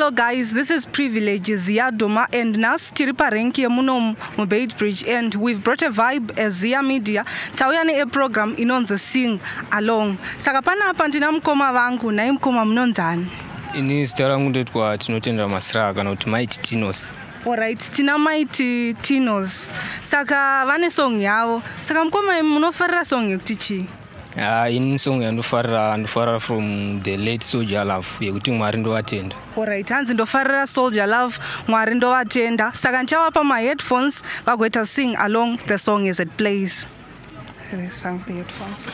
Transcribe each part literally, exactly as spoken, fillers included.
Hello guys, this is Privilege Ziyah Doma and nas tiripa renki muno mu Beitbridge and we've brought a vibe as ziyahmedia. Tawuyane a program inonze sing along. Sakapana hapa ndina mkoma wangu na mkoma mnonzani. Ini stara ngunde kwa tinotenda masraka na mighty tinos. Alright, tina mighty tinos. Saka vane song yao. Saka mkoma munofarra song yutichi. Ah, in song andufara andufara from the late Soldier Love yekuti mwari ndo watenda. Alright, hanzi ndofarira Soldier Love mwari ndo watenda. Saka nchawapa my headphones vagoita sing along the song as it plays. Let's sing the headphones.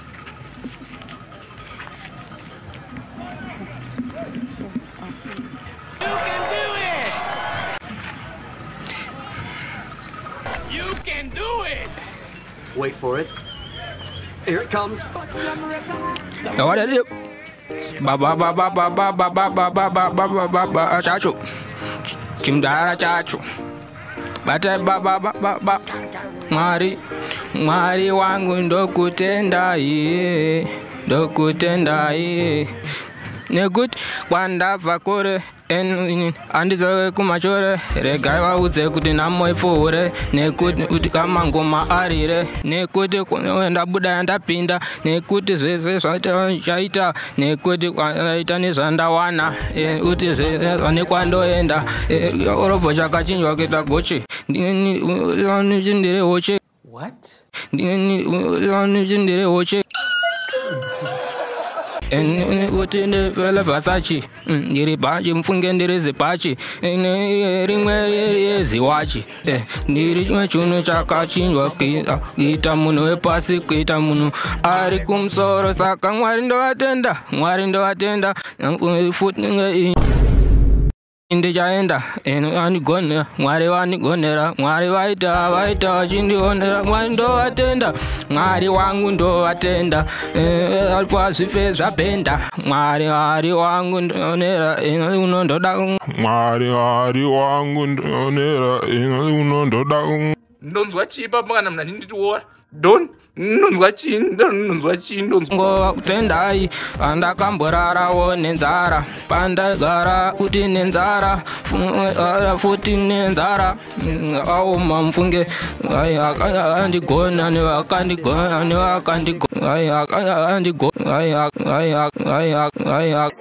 You can do it! Wait for it. Here it comes. What is it? Ba ba ba ba ba ba ba ba ba ba ba ba ba ba chacho. Kimdara chacho. Bata ba ba ba ba ba. Mwari mwari wangu ndokutenda iye. Ndokutenda iye. Negut kwanda vakore en andizo kumachore regai wauze kuti namoifore nekuti kuti kama ngoma arire nekuti kwenda buda ndapinda nekuti zvese zvaita nekuti kwaita nezvandawana uti zvese nekwandoenda orobo chakachinjwa kuita gochi ndini ndire hoche. What? Ndini ndire hoche. En utinde vela basachi ndiri bachi mfunge ndiri zipachi rimwe yeziwachi ndiri chimwe chuno chakachinjwa kuita munhu wepasi kuita munhu ari kumusoro saka mwari ndovatenda mwari ndovatenda futi ndichaenda andigonera mwari vandigonera mwari vaita vaita vachindionera mwari ndovatenda mwari wangu ndovatenda pazvife zvapenda mwari hari wangu ndionera unondoda mwari hari wangu ndionera unondoda ndonzwa chipa pakana mna nditiora don ndonzwa chi ndonzwa chi ndonzwa kutendai andakamborarawo nenzara pandagara kuti nenzara futi nenzara auma mfunge andigona nevakandigona nevakandigona andigona.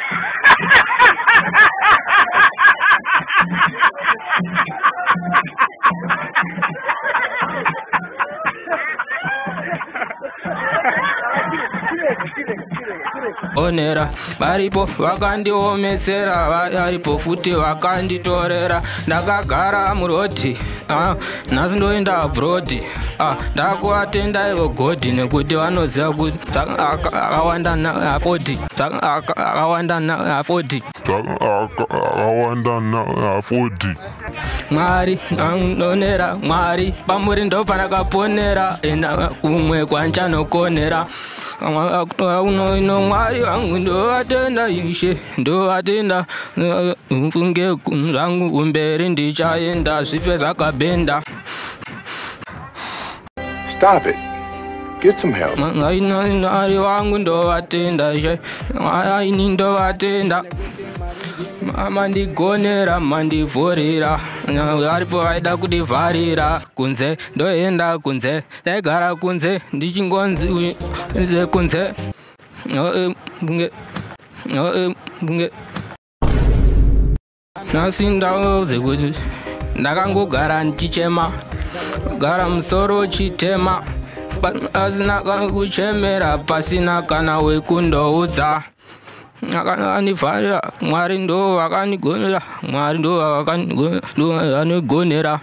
Onera varipo vakandiomesera varipo futi vakanditorera ndakagara muroti ah nhasi ndoenda abroad ah ndakuatenda ivo godhi nekuti vanoziva kuti akawanda na forty akawanda na forty akawanda na forty. Mwari anonera mwari pamuri ndo panakaponera ena kumwe kwanchanokonera uno ino mwari wangu ndovatenda ishe ndovatenda mfunge zvangu kumberi ndichaenda zvife zvakabhenda. Stop it. Get some help. Mwari wangu ndovatenda ishe mwari ndovatenda mandigonera mandivhorera varipo vaida kundivharira kunze ndoenda kunze ndaigara kunze ndichingonzi kunze bunge nhasi ndauze kuti ndakangogara ndichichema gara musoro chitema pasina kuchemera pasina kana wekundoudza akandivharira mwari ndo vakandigonera mwari ndo vakanigonera.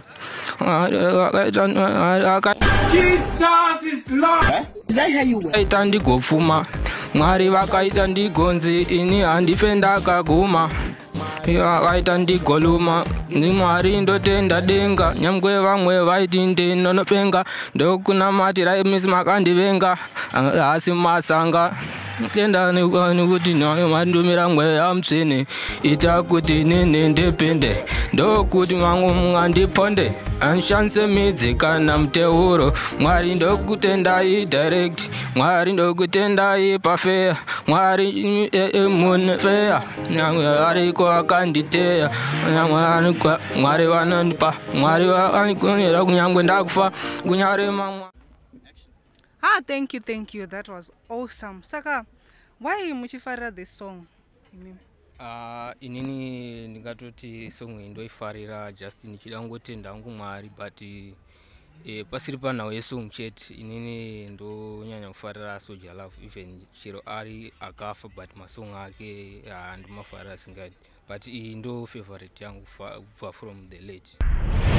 Aita ndigopfuma mwari vakaita ndigonzi ini handife ndakaguma vakaita ndigoluma ni mwari ndotenda denga nyamwe vamwe vaiti ndinonopenga ndokunamatira misi makandivenga asi masanga tenda nekuti nayo mandumira mweya mutsvene ita kuti nene ndepende ndokuti mwangu mungandiponde anshanse midzi kana muteuro mwari ndokutendai direct mwari ndokutendai pafeya mwari munfeya nyamwe ariko akanditeya nyamwe mwari vanandipa mwari vanikonera kunyangwe ndakufa kunyarema. Ah, thank you, thank you. That was awesome. Saka, why muchifarira this song? Uh, inini ndingatoti song iyi ndoifarira just ndichida kungotenda hangu mwari but eh, pasiri panhau yesong chete inini ndonyanya kufarira Soldier Love even chero ari akafa but masong ake handimafarira singadi but iyi ndo favorite yangu kubva from the late.